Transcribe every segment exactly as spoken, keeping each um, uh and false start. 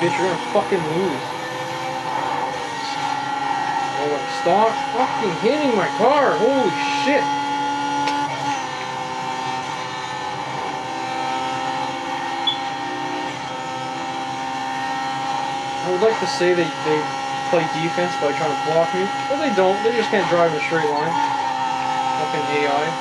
bitch, you're gonna fucking lose. Oh, like, stop fucking hitting my car! Holy shit! I would like to say that they play defense by trying to block me, but they don't. They just can't drive in a straight line. Fucking A I.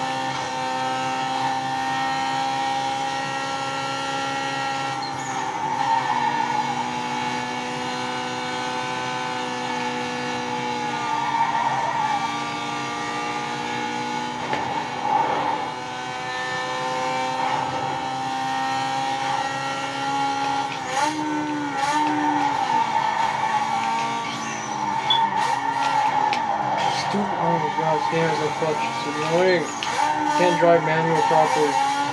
Oh my god, this game has no clutch. It's annoying. Can't drive manual properly.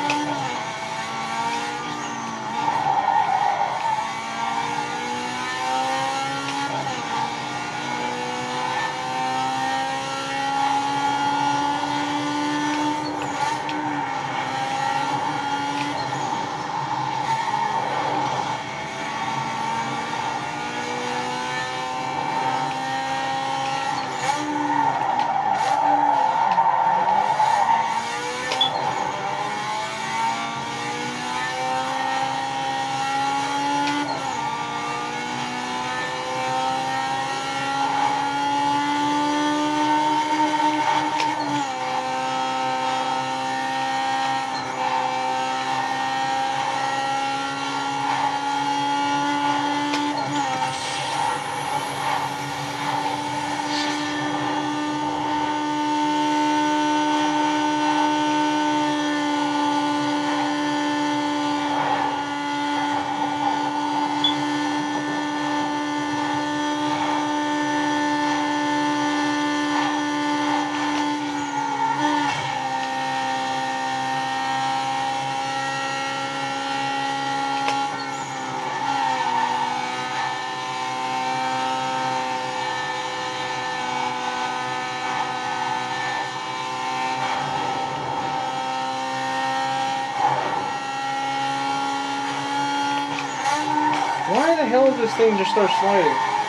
Why the hell did this thing just start sliding?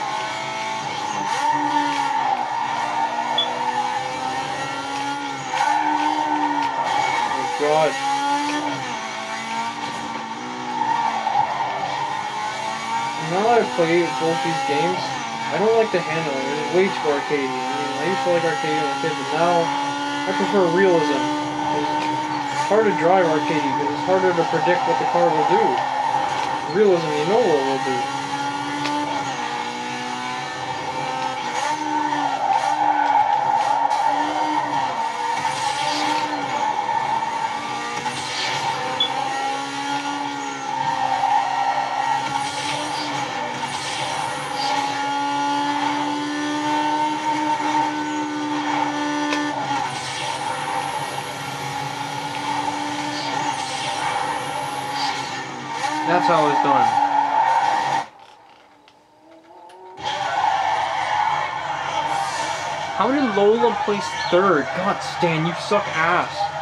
Oh god. Now that I've played both these games, I don't like the handling. It's way too arcadey. I mean, I used to like arcade when I was a kid, but now I prefer realism. It's hard to drive arcadey because it's harder to predict what the car will do. Realism, you know what we'll do. That's how it's done. How did Lola place third? God, Stan, you suck ass.